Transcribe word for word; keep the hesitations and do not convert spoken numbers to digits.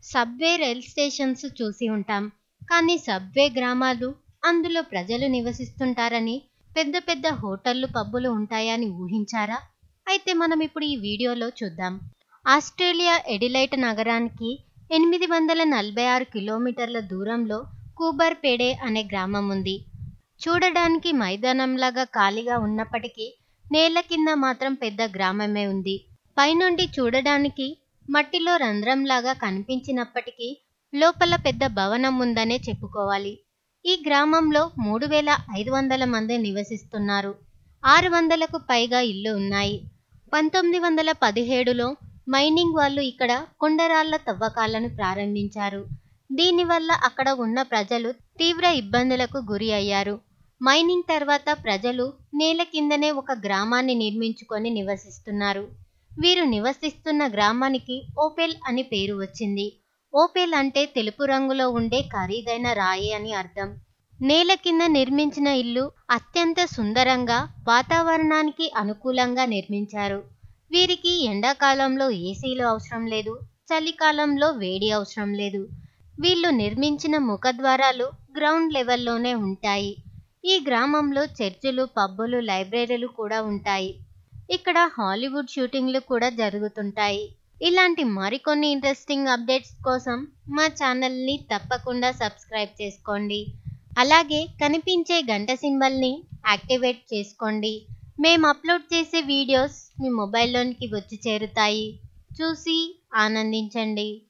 Subway rail stations చూసి ఉంటాం, కానీ సబ్వే గ్రామాలు, అందులో ప్రజలు నివసిస్తుంటారని, పెద్ద పెద్ద హోటళ్లు పబ్బులు ఉంటాయని ఊహించారా? అయితే మనం ఇప్పుడు ఈ వీడియోలో చూద్దాం. ఆస్ట్రేలియా ఎడిలైట్ నగరానికి ఎనిమిది వందల నలభై ఆరు కిలోమీటర్ల దూరంలో కూబర్ పేడే అనే గ్రామం ఉంది. చూడడానికి మైదానంలాగా ఖాళీగా ఉన్నప్పటికీ నేల కింద మాత్రం పెద్ద గ్రామమే ఉంది. పైనుండి చూడడానికి మట్టిలో రంధ్రంలాగా కనిపించినప్పటికీ లోపల పెద్ద భవనం ఉందనే చెప్పుకోవాలి. ఈ గ్రామంలో మూడు వేల ఐదు వందల మంది నివసిస్తున్నారు. ఆరు వందలకు పైగా ఇళ్ళు ఉన్నాయి. పంతొమ్మిది వందల పదిహేడులో మైనింగ్ వాళ్ళు ఇక్కడ కొండరాళ్ల తవ్వకాలను ప్రారంభించారు. దీనివల్ల అక్కడ ఉన్న ప్రజలు తీవ్ర ఇబ్బందులకు గురి అయ్యారు. మైనింగ్ తర్వాత ప్రజలు నేల కిందనే ఒక గ్రామాన్ని నిర్మించుకొని నివసిస్తున్నారు. వీరు నివసిస్తున్న గ్రామానికి ఓపెల్ అని పేరు వచ్చింది. ఓపెల్ అంటే తెలుపు రంగులో ఉండే ఖరీదైన రాయి అని అర్థం. నేల కింద నిర్మించిన ఇల్లు అత్యంత సుందరంగా, వాతావరణానికి అనుకూలంగా నిర్మించారు. వీరికి ఎండాకాలంలో ఏసీలు అవసరం లేదు, చలికాలంలో వేడి అవసరం లేదు. వీళ్ళు నిర్మించిన ముఖద్వారాలు గ్రౌండ్ లెవెల్లోనే ఉంటాయి. ఈ గ్రామంలో చర్చిలు, పబ్బులు, లైబ్రరీలు కూడా ఉంటాయి. ఇక్కడ హాలీవుడ్ షూటింగ్లు కూడా జరుగుతుంటాయి. ఇలాంటి మరికొన్ని ఇంట్రెస్టింగ్ అప్డేట్స్ కోసం మా ఛానల్ని తప్పకుండా సబ్స్క్రైబ్ చేసుకోండి. అలాగే కనిపించే గంట సింబల్ని యాక్టివేట్ చేసుకోండి. మేము అప్లోడ్ చేసే వీడియోస్ మీ మొబైల్లోనికి వచ్చి చేరుతాయి. చూసి ఆనందించండి.